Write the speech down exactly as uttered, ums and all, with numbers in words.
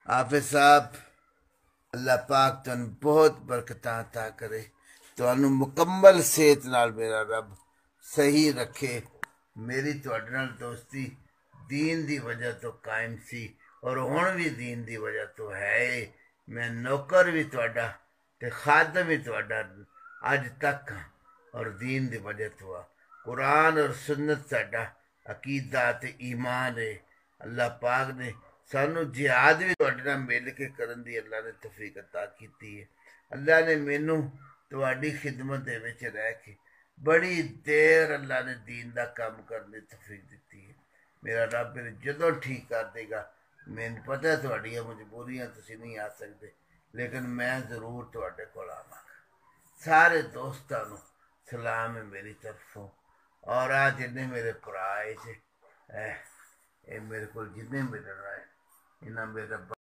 حافظ صاحب، اللہ پاک تمہیں بہت برکتاں عطا کرے، تمہیں مکمل صحت نال میرا رب صحیح رکھے۔ میری تواڈے نال دوستی دین دی وجہ تو قائم سی اور ہن بھی دین دی وجہ تو ہے۔ میں نوکر بھی تواڈا تے خادم بھی تواڈا اج تک ہاں، اور دین دی وجہ تو آ قرآن اور سنت ساڈا عقیدہ تے ایمان ہے۔ اللہ پاک نے سانو جہاد بھی تواڈے نال مل کے کرن دی اللہ نے توفیق عطا کیتی ہے۔ اللہ نے مینوں تواڈی خدمت دے وچ رہ کے بڑی دیر اللہ نے دین دا کام کرنے توفیق دیتی ہے۔ میرا رب میرے جدوں ٹھیک کر دے گا، مینوں پتہ ہے تواڈیاں مجبوریاں تسی نہیں آ سکتے، لیکن میں ضرور تواڈے کول آواں گا۔ سارے دوستاں نوں سلام ہے میری طرفوں، اور آ جنے میرے بھرا آئے جے اے اے میرے کول جنے ملن آئے، انہاں میرا